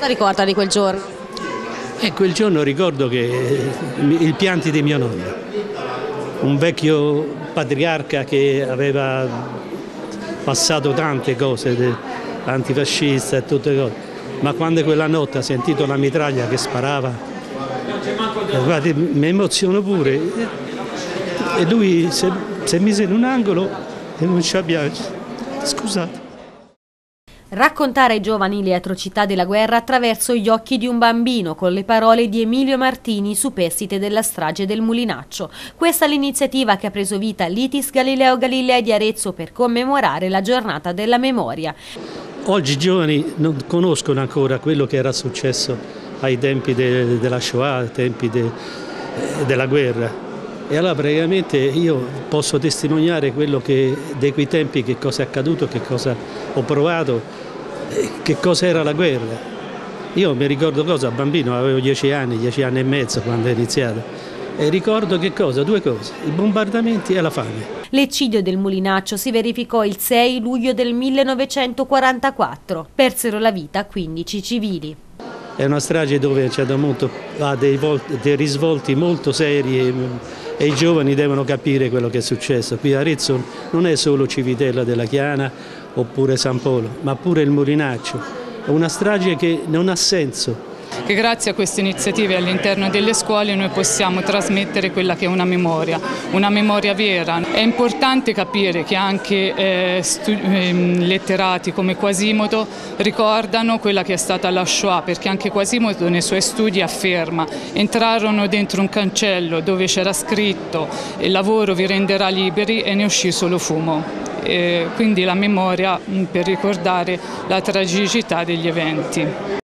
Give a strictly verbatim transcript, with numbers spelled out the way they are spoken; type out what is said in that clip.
Cosa ricorda di quel giorno? E quel giorno ricordo che eh, i pianti di mio nonno, un vecchio patriarca che aveva passato tante cose, de, antifascista e tutte cose, ma quando quella notte ha sentito la mitraglia che sparava, eh, guardi, mi emoziono pure, e lui si è messo in un angolo e non ci piace. Scusate. Raccontare ai giovani le atrocità della guerra attraverso gli occhi di un bambino, con le parole di Emilio Martini, superstite della strage del Mulinaccio. Questa è l'iniziativa che ha preso vita all'I T I S Galileo Galilei di Arezzo per commemorare la giornata della memoria. Oggi i giovani non conoscono ancora quello che era successo ai tempi de, della Shoah, ai tempi de, della guerra. E allora praticamente io posso testimoniare quello che, di quei tempi, che cosa è accaduto, che cosa ho provato, che cosa era la guerra. Io mi ricordo cosa, bambino, avevo dieci anni, dieci anni e mezzo quando è iniziata, e ricordo che cosa? Due cose, i bombardamenti e la fame. L'eccidio del Mulinaccio si verificò il sei luglio del millenovecentoquarantaquattro. Persero la vita quindici civili. È una strage dove c'è da molto, ha dei, dei risvolti molto seri e, e i giovani devono capire quello che è successo. Qui a Arezzo non è solo Civitella della Chiana oppure San Polo, ma pure il Mulinaccio. È una strage che non ha senso. Che grazie a queste iniziative all'interno delle scuole noi possiamo trasmettere quella che è una memoria, una memoria vera. È importante capire che anche eh, eh, letterati come Quasimodo ricordano quella che è stata la Shoah, perché anche Quasimodo nei suoi studi afferma: entrarono dentro un cancello dove c'era scritto "il lavoro vi renderà liberi" e ne uscì solo fumo. E quindi la memoria per ricordare la tragicità degli eventi.